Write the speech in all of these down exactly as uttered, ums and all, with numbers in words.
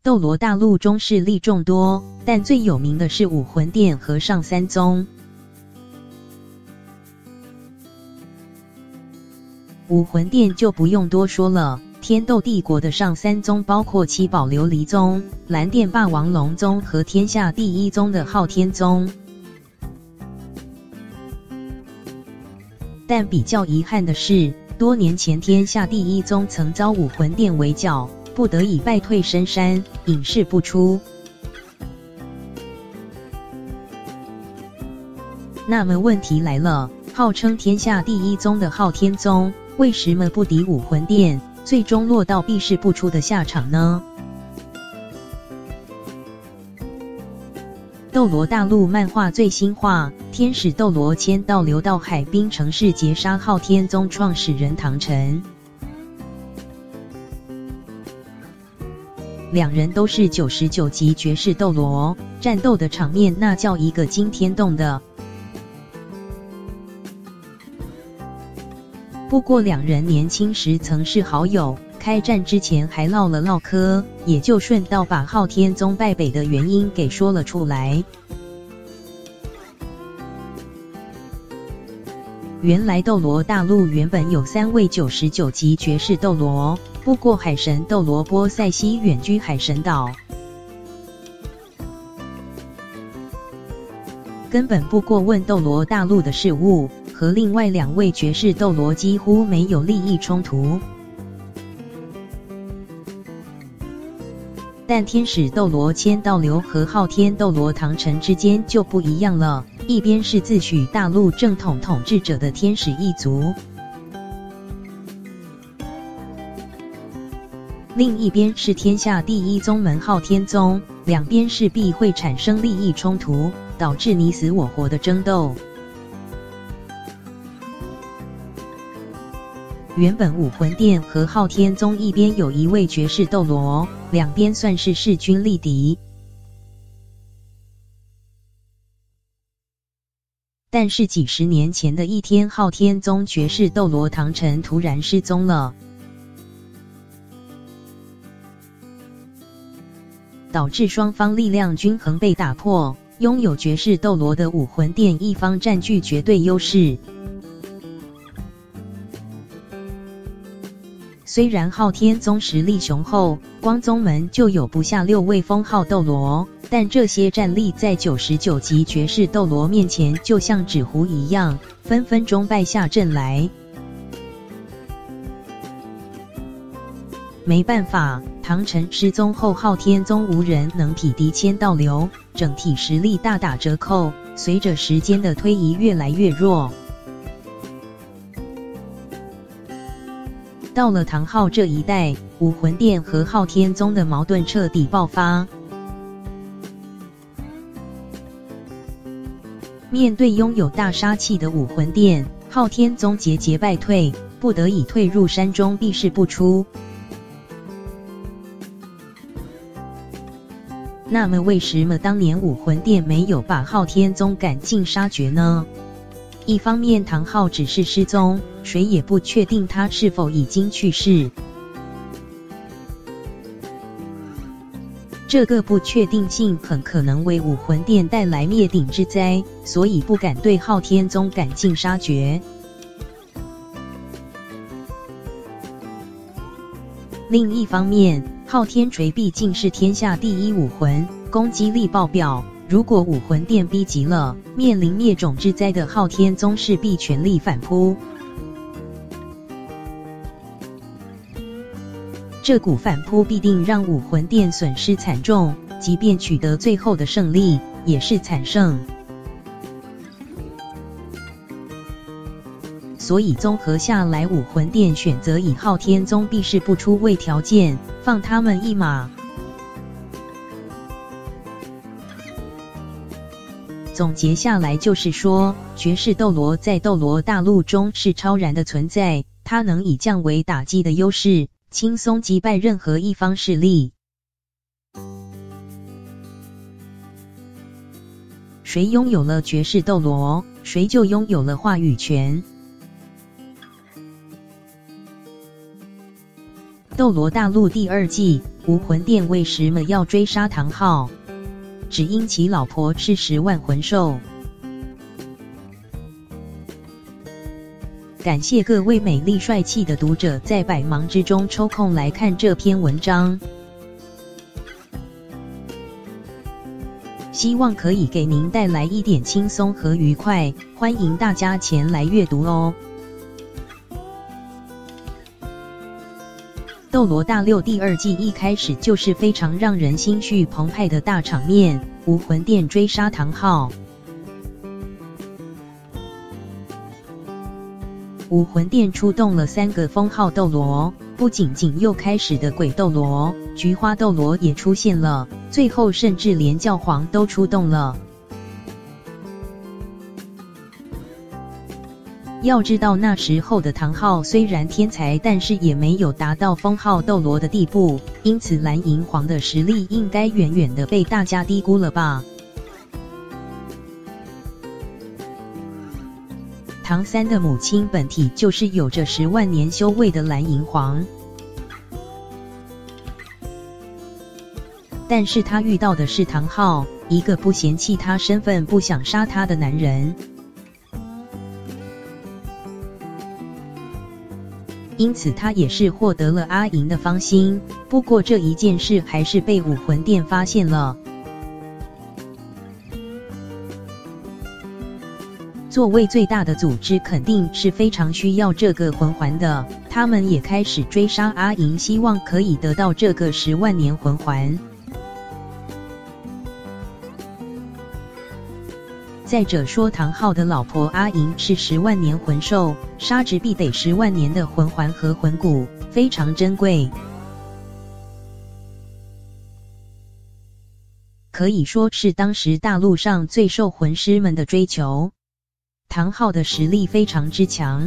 斗罗大陆中势力众多，但最有名的是武魂殿和上三宗。武魂殿就不用多说了，天斗帝国的上三宗包括七宝琉璃宗、蓝电霸王龙宗和天下第一宗的昊天宗。但比较遗憾的是，多年前天下第一宗曾遭武魂殿围剿，不得已败退深山，隐世不出。那么问题来了，号称天下第一宗的昊天宗，为什么不敌武魂殿，最终落到避世不出的下场呢？斗罗大陆漫画最新话，天使斗罗签到流到海滨城市劫杀昊天宗创始人唐晨。两人都是九十九级绝世斗罗，战斗的场面那叫一个惊天动的。不过两人年轻时曾是好友，开战之前还唠了唠嗑，也就顺道把昊天宗败北的原因给说了出来。原来斗罗大陆原本有三位九十九级绝世斗罗，不过海神斗罗波塞西远居海神岛，根本不过问斗罗大陆的事务，和另外两位绝世斗罗几乎没有利益冲突。但天使斗罗千道流和昊天斗罗唐晨之间就不一样了，一边是自诩大陆正统统治者的天使一族，另一边是天下第一宗门昊天宗，两边势必会产生利益冲突，导致你死我活的争斗。原本武魂殿和昊天宗一边有一位绝世斗罗，两边算是势均力敌。但是几十年前的一天，昊天宗绝世斗罗唐晨突然失踪了，导致双方力量均衡被打破，拥有绝世斗罗的武魂殿一方占据绝对优势。虽然昊天宗实力雄厚，光宗门就有不下六位封号斗罗，但这些战力在九十九级绝世斗罗面前就像纸糊一样，分分钟败下阵来。没办法，唐晨失踪后，昊天宗无人能匹敌千道流，整体实力大打折扣，随着时间的推移越来越弱。到了唐昊这一代，武魂殿和昊天宗的矛盾彻底爆发。面对拥有大杀气的武魂殿，昊天宗节节败退，不得已退入山中避世不出。那么为什么当年武魂殿没有把昊天宗赶尽杀绝呢？一方面唐昊只是失踪，谁也不确定他是否已经去世，这个不确定性很可能为武魂殿带来灭顶之灾，所以不敢对昊天宗赶尽杀绝。另一方面，昊天锤毕竟是天下第一武魂，攻击力爆表，如果武魂殿逼急了，面临灭种之灾的昊天宗势必全力反扑。这股反扑必定让武魂殿损失惨重，即便取得最后的胜利，也是惨胜。所以综合下来，武魂殿选择以昊天宗避世不出为条件，放他们一马。总结下来就是说，绝世斗罗在斗罗大陆中是超然的存在，它能以降维打击的优势，轻松击败任何一方势力。谁拥有了绝世斗罗，谁就拥有了话语权。 斗罗大陆第二季，武魂殿为什么要追杀唐昊？只因其老婆是十万魂兽。感谢各位美丽帅气的读者在百忙之中抽空来看这篇文章，希望可以给您带来一点轻松和愉快，欢迎大家前来阅读哦。斗罗大陆第二季一开始就是非常让人心绪澎湃的大场面，武魂殿追杀唐昊。武魂殿出动了三个封号斗罗，不仅仅又开始的鬼斗罗、菊花斗罗也出现了，最后甚至连教皇都出动了。要知道那时候的唐昊虽然天才，但是也没有达到封号斗罗的地步，因此蓝银皇的实力应该远远的被大家低估了吧。唐三的母亲本体就是有着十万年修为的蓝银皇，但是他遇到的是唐昊，一个不嫌弃他身份、不想杀他的男人。因此他也是获得了阿银的芳心，不过这一件事还是被武魂殿发现了。作为最大的组织，肯定是非常需要这个魂环的，他们也开始追杀阿银，希望可以得到这个十万年魂环。再者说，唐昊的老婆阿银是十万年魂兽，杀之必得十万年的魂环和魂骨，非常珍贵，可以说是当时大陆上最受魂师们的追求。唐昊的实力非常之强，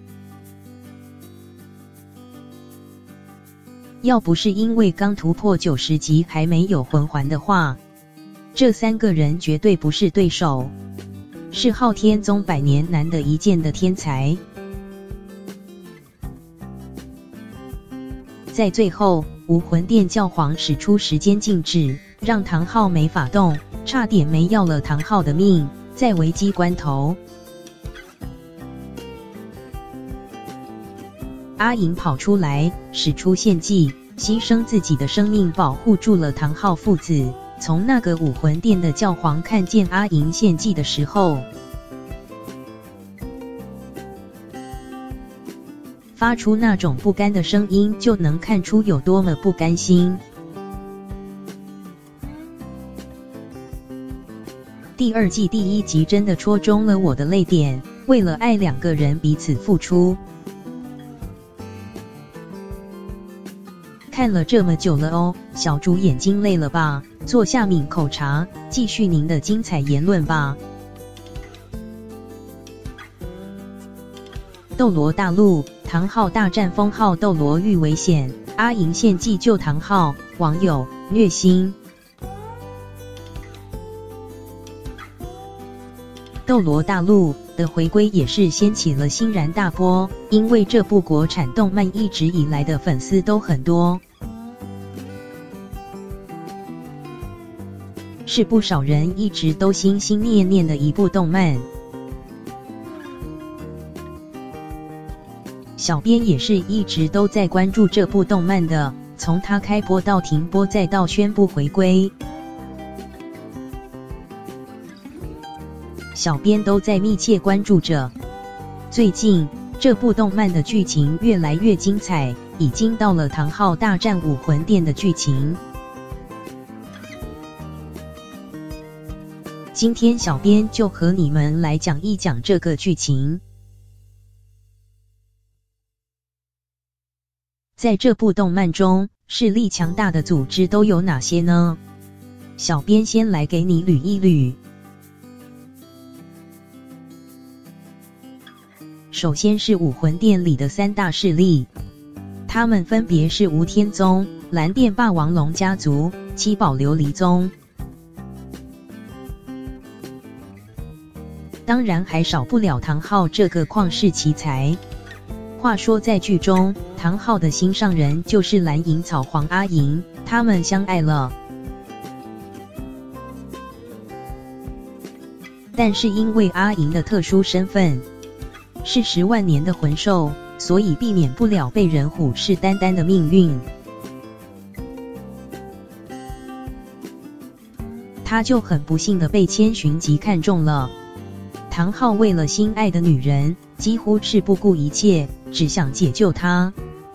要不是因为刚突破九十级还没有魂环的话，这三个人绝对不是对手，是昊天宗百年难得一见的天才。在最后，武魂殿教皇使出时间静止，让唐昊没法动，差点没要了唐昊的命。在危机关头，阿银跑出来，使出献祭，牺牲自己的生命保护住了唐昊父子。从那个武魂殿的教皇看见阿银献祭的时候，发出那种不甘的声音，就能看出有多么不甘心。第二季第一集真的戳中了我的泪点，为了爱，两个人彼此付出。看了这么久了哦，小猪眼睛累了吧？坐下抿口茶，继续您的精彩言论吧。斗罗大陆，唐昊大战封号斗罗遇危险，阿银献祭救唐昊，网友虐心。斗罗大陆的回归也是掀起了欣然大波，因为这部国产动漫一直以来的粉丝都很多，是不少人一直都心心念念的一部动漫。小编也是一直都在关注这部动漫的，从它开播到停播再到宣布回归，小编都在密切关注着。最近这部动漫的剧情越来越精彩，已经到了唐昊大战武魂殿的剧情。今天小编就和你们来讲一讲这个剧情。在这部动漫中，势力强大的组织都有哪些呢？小编先来给你捋一捋。首先是武魂殿里的三大势力，他们分别是无天宗、蓝电霸王龙家族、七宝琉璃宗。当然还少不了唐昊这个旷世奇才。 话说在剧中，唐昊的心上人就是蓝银草黄阿银，他们相爱了。但是因为阿银的特殊身份是十万年的魂兽，所以避免不了被人虎视眈眈的命运。他就很不幸的被千寻疾看中了。唐昊为了心爱的女人，几乎是不顾一切，只想解救她。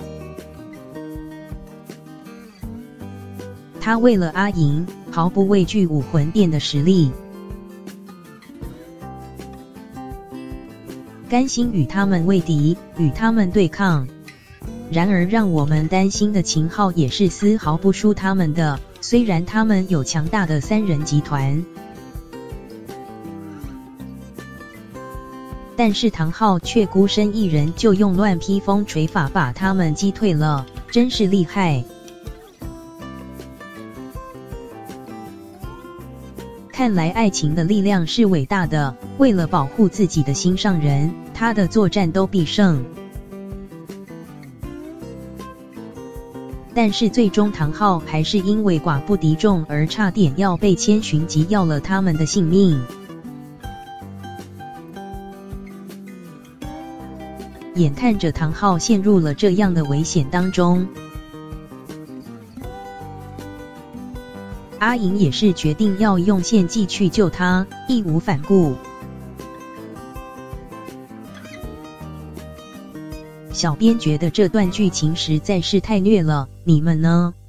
他为了阿银，毫不畏惧武魂殿的实力，甘心与他们为敌，与他们对抗。然而让我们担心的秦昊也是丝毫不输他们的，虽然他们有强大的三人集团，但是唐昊却孤身一人就用乱披风锤法把他们击退了，真是厉害。看来爱情的力量是伟大的，为了保护自己的心上人，他的作战都必胜。但是最终唐昊还是因为寡不敌众而差点要被千寻疾要了他们的性命。眼看着唐昊陷入了这样的危险当中，阿银也是决定要用献祭去救他，义无反顾。小编觉得这段剧情实在是太虐了，你们呢？